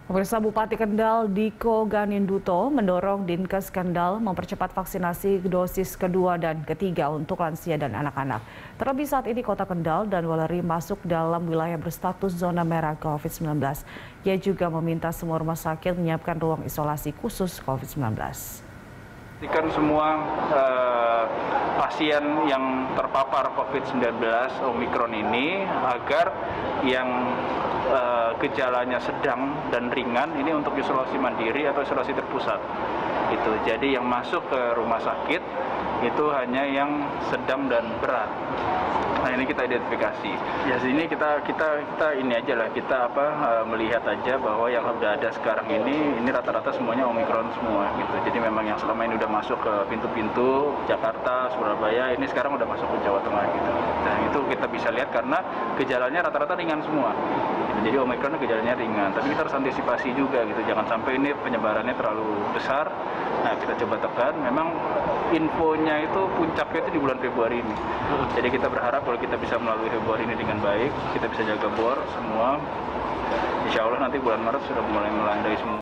Pemirsa, Bupati Kendal Diko Ganinduto mendorong Dinkes Kendal mempercepat vaksinasi dosis kedua dan ketiga untuk lansia dan anak-anak. Terlebih saat ini Kota Kendal dan Weleri masuk dalam wilayah berstatus zona merah COVID-19. Ia juga meminta semua rumah sakit menyiapkan ruang isolasi khusus COVID-19. Pastikan semua pasien yang terpapar COVID-19 Omikron ini agar yang gejalanya sedang dan ringan ini untuk isolasi mandiri atau isolasi terpusat. Jadi yang masuk ke rumah sakit itu hanya yang sedang dan berat. Nah, ini kita identifikasi. Ya sini kita ini aja lah, kita melihat aja bahwa yang sudah ada sekarang ini rata-rata semuanya Omikron semua gitu. Jadi memang yang selama ini udah masuk ke pintu-pintu Jakarta, Surabaya, ini sekarang udah masuk ke Jawa Tengah gitu. Dan itu kita bisa lihat karena gejalanya rata-rata ringan semua. Jadi Omikron gejalanya ringan, tapi kita harus antisipasi juga gitu. Jangan sampai ini penyebarannya terlalu besar. Nah, kita coba tekan. Memang infonya itu puncaknya itu di bulan Februari ini. Jadi kita berharap kalau kita bisa melalui Februari ini dengan baik, kita bisa jaga bor semua. Insya Allah nanti bulan Maret sudah mulai melandai semua.